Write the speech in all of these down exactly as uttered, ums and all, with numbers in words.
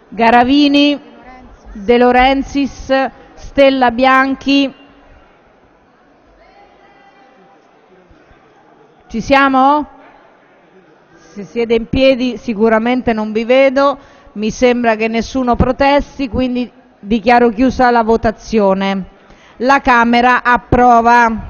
Garavini, De Laurentiis, Stella Bianchi. Ci siamo? Se siete in piedi sicuramente non vi vedo, mi sembra che nessuno protesti, quindi dichiaro chiusa la votazione. La Camera approva.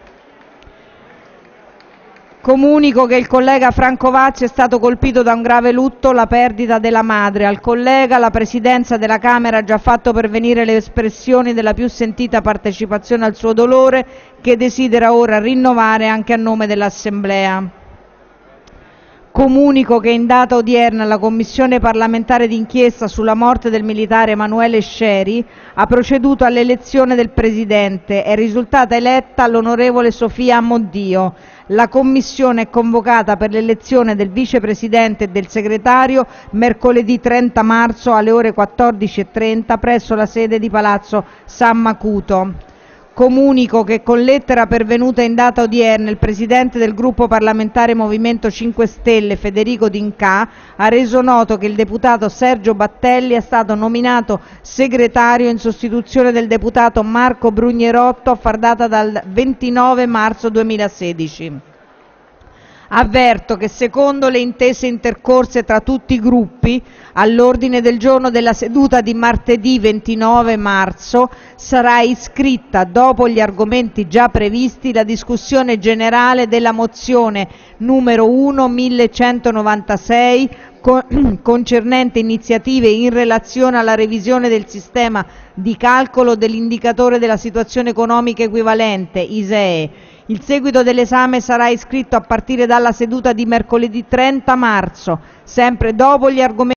Comunico che il collega Franco Vacci è stato colpito da un grave lutto, la perdita della madre. Al collega la Presidenza della Camera ha già fatto pervenire le espressioni della più sentita partecipazione al suo dolore, che desidera ora rinnovare anche a nome dell'Assemblea. Comunico che in data odierna la Commissione parlamentare d'inchiesta sulla morte del militare Emanuele Scieri ha proceduto all'elezione del Presidente. È risultata eletta l'onorevole Sofia Amoddio. La Commissione è convocata per l'elezione del Vicepresidente e del Segretario mercoledì trenta marzo alle ore quattordici e trenta presso la sede di Palazzo San Macuto. Comunico che con lettera pervenuta in data odierna il Presidente del Gruppo parlamentare Movimento cinque Stelle, Federico D'Incà, ha reso noto che il deputato Sergio Battelli è stato nominato segretario in sostituzione del deputato Marco Brugnerotto a far data dal ventinove marzo duemilasedici. Avverto che secondo le intese intercorse tra tutti i gruppi, all'ordine del giorno della seduta di martedì ventinove marzo sarà iscritta, dopo gli argomenti già previsti, la discussione generale della mozione numero uno millecentonovantasei concernente iniziative in relazione alla revisione del sistema di calcolo dell'indicatore della situazione economica equivalente, I S E E. Il seguito dell'esame sarà iscritto a partire dalla seduta di mercoledì trenta marzo, sempre dopo gli argomenti